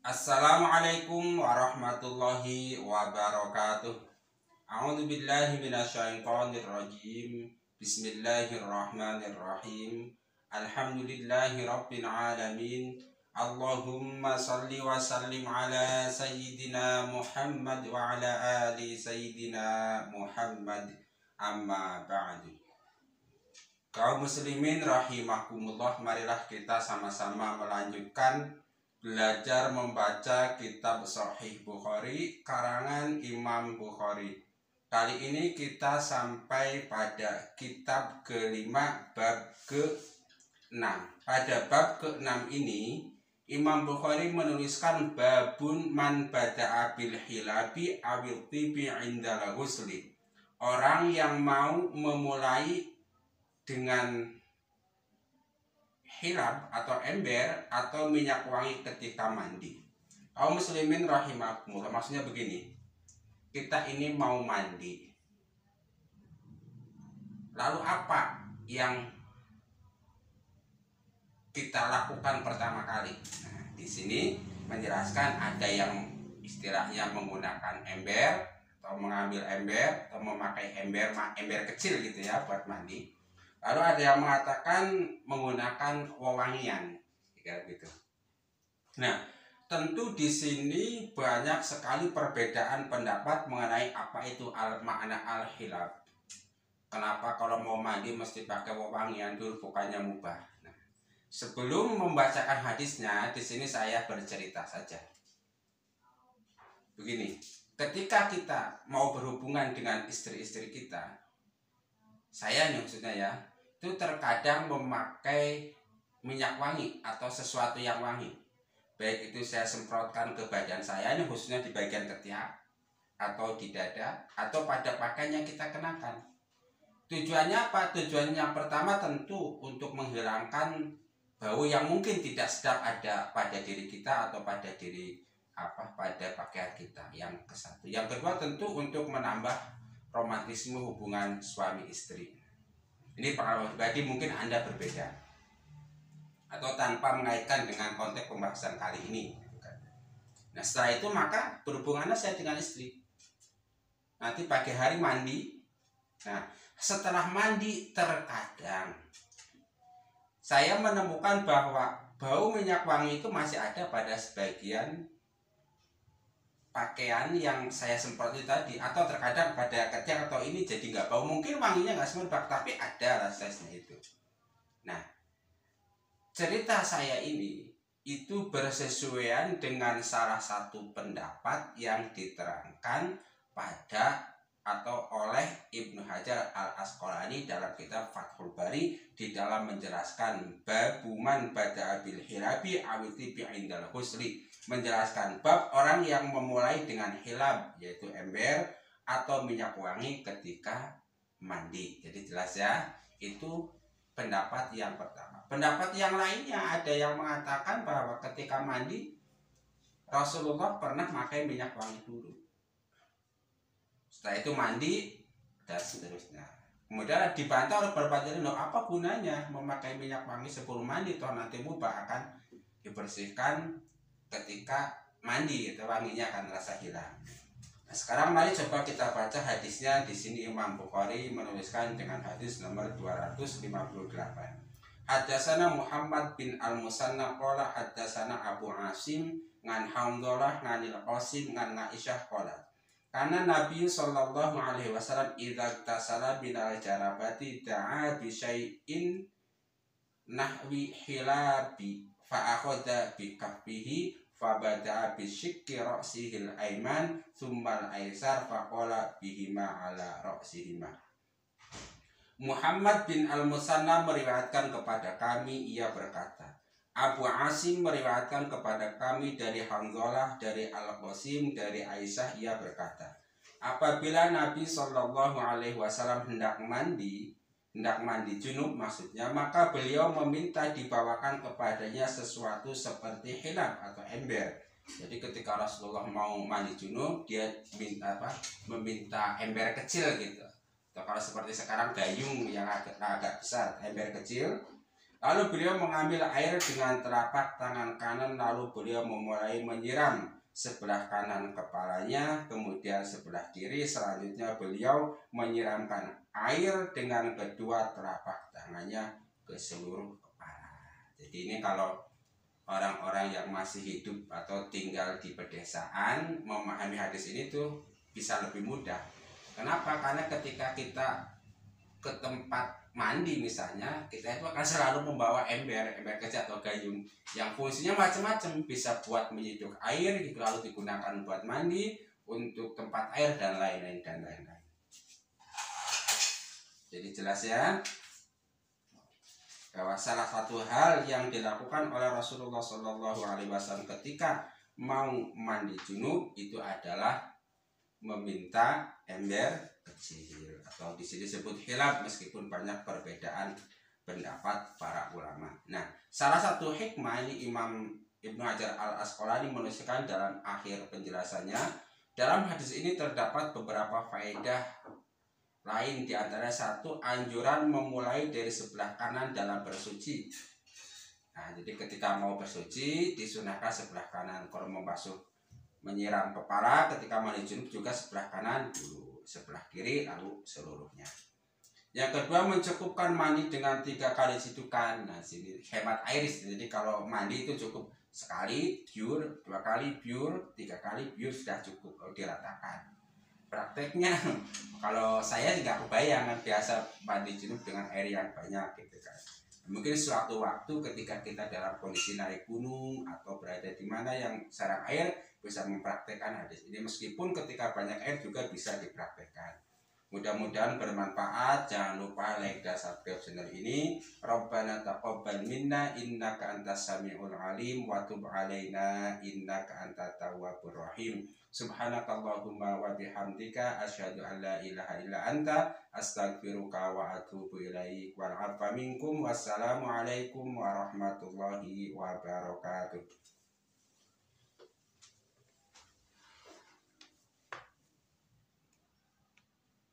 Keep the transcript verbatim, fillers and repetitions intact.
Assalamualaikum warahmatullahi wabarakatuh. A'udzu billahi minasyaitonir rajim. Bismillahirrahmanirrahim. Alhamdulillahi rabbil alamin. Allahumma salli wa sallim ala sayyidina Muhammad wa ala ali sayyidina Muhammad. Amma ba'du. Kaum muslimin rahimakumullah, marilah kita sama-sama melanjutkan belajar membaca kitab Sahih Bukhari karangan Imam Bukhari. Kali ini kita sampai pada kitab kelima, bab keenam. Pada bab keenam ini Imam Bukhari menuliskan babun man bada'a bil hilabi awil tibi indal ghusli. Orang yang mau memulai dengan hilab atau ember atau minyak wangi ketika mandi. Kaum muslimin rahimakumullah, maksudnya begini, kita ini mau mandi, lalu apa yang kita lakukan pertama kali? Nah, di sini menjelaskan ada yang istilahnya menggunakan ember atau mengambil ember atau memakai ember ember kecil gitu ya buat mandi. Lalu ada yang mengatakan menggunakan wewangian, gitu. Nah, tentu di sini banyak sekali perbedaan pendapat mengenai apa itu al makna al-hilab. Kenapa kalau mau mandi mesti pakai wewangian dulu, bukannya mubah? Nah, sebelum membacakan hadisnya, di sini saya bercerita saja. Begini, ketika kita mau berhubungan dengan istri-istri kita, saya nih maksudnya ya, itu terkadang memakai minyak wangi atau sesuatu yang wangi. Baik itu saya semprotkan ke badan saya, ini khususnya di bagian ketiak atau di dada atau pada pakaian yang kita kenakan. Tujuannya apa? Tujuannya yang pertama tentu untuk menghilangkan bau yang mungkin tidak sedap ada pada diri kita atau pada diri apa pada pakaian kita. Yang kesatu. Yang kedua tentu untuk menambah romantisme hubungan suami istri. Ini pengalaman pribadi, mungkin Anda berbeda atau tanpa mengaitkan dengan konteks pembahasan kali ini. Nah, setelah itu maka berhubunganlah saya dengan istri. Nanti pagi hari mandi. Nah, setelah mandi terkadang saya menemukan bahwa bau minyak wangi itu masih ada pada sebagian pakaian yang saya semprot itu tadi, atau terkadang pada ketiak atau ini jadi nggak bau, mungkin wanginya nggak semerbak tapi ada rasanya itu. Nah, cerita saya ini itu bersesuaian dengan salah satu pendapat yang diterangkan pada atau oleh Ibnu Hajar Al-Asqalani dalam kitab Fathul Bari di dalam menjelaskan babuman bada'a bil hilabi awiti bi'indal husli, menjelaskan bab orang yang memulai dengan hilab yaitu ember atau minyak wangi ketika mandi. Jadi jelas ya, itu pendapat yang pertama. Pendapat yang lainnya ada yang mengatakan bahwa ketika mandi Rasulullah pernah pakai minyak wangi dulu. Setelah itu mandi dan seterusnya. Kemudian dibantah oleh beberapa jadi, loh apa gunanya memakai minyak wangi sebelum mandi, toh nanti mubah akan dibersihkan ketika mandi, itu wanginya akan terasa hilang. Nah, sekarang mari coba kita baca hadisnya. Di sini Imam Bukhari menuliskan dengan hadis nomor dua ratus lima puluh delapan. Hadatsana Muhammad bin Al-Musanna qala hadatsana Abu Asim ngan Hamdalah nganil Qasim ngan Aisyah qala karena Nabi sallallahu alaihi wasallam idza tasala bil jarabati da'a bi syai'in nahwi hilabi fa akhadha bi kaffihi fa bada'a bi syikki ra'sihil aiman tsumma al-aisar fa qala bihima ala ra'sihima. Muhammad bin Al-Musanna meriwayatkan kepada kami, ia berkata, Abu Asim meriwayatkan kepada kami dari Hamdalah, dari Al-Qasim, dari Aisyah, ia berkata, apabila Nabi Shallallahu Alaihi Wasallam hendak mandi, hendak mandi junub maksudnya, maka beliau meminta dibawakan kepadanya sesuatu seperti hilab atau ember. Jadi ketika Rasulullah mau mandi junub, dia minta apa? Meminta ember kecil gitu. Atau kalau seperti sekarang gayung yang agak agak besar, ember kecil. Lalu beliau mengambil air dengan telapak tangan kanan, lalu beliau memulai menyiram sebelah kanan kepalanya, kemudian sebelah kiri. Selanjutnya beliau menyiramkan air dengan kedua telapak tangannya ke seluruh kepala. Jadi ini kalau orang-orang yang masih hidup atau tinggal di pedesaan memahami hadis ini tuh bisa lebih mudah. Kenapa? Karena ketika kita ke tempat mandi misalnya, kita itu akan selalu membawa ember, ember kecil atau gayung yang fungsinya macam-macam, bisa buat menyeduh air, lalu digunakan buat mandi, untuk tempat air dan lain-lain dan lain-lain. Jadi jelas ya, bahwa salah satu hal yang dilakukan oleh Rasulullah Shallallahu Alaihi Wasallam ketika mau mandi junub itu adalah meminta ember kecil, atau di sini disebut hilab, meskipun banyak perbedaan pendapat para ulama. Nah, salah satu hikmah ini Imam Ibnu Hajar Al Asqalani menuliskan dalam akhir penjelasannya, dalam hadis ini terdapat beberapa faedah lain, di antara satu anjuran memulai dari sebelah kanan dalam bersuci. Nah, jadi ketika mau bersuci disunahkan sebelah kanan. Kalau membasuh menyiram kepala ketika mandi junub juga sebelah kanan dulu, sebelah kiri lalu seluruhnya. Yang kedua, mencukupkan mandi dengan tiga kali sidukan. Nah, sini hemat air. Jadi kalau mandi itu cukup sekali biur, dua kali biur, tiga kali biur sudah cukup kalau diratakan. Prakteknya kalau saya nggak kebayang, biasa mandi junub dengan air yang banyak gitu kan. Mungkin suatu waktu ketika kita dalam kondisi naik gunung atau berada di mana yang jarang air, bisa mempraktekkan hadis ini, meskipun ketika banyak air juga bisa dipraktekkan. Mudah-mudahan bermanfaat. Jangan lupa like dan subscribe channel ini. Rabbana taqabbal minna innaka antas samiul alim wa tub alaina innaka antat tawwabur rahim. Subhanakallahumma wa bihamdika asyhadu an la ilaha illa anta astaghfiruka wa atubu ilaik. Wal 'afwa minkum. Wassalamu alaikum warahmatullahi wabarakatuh.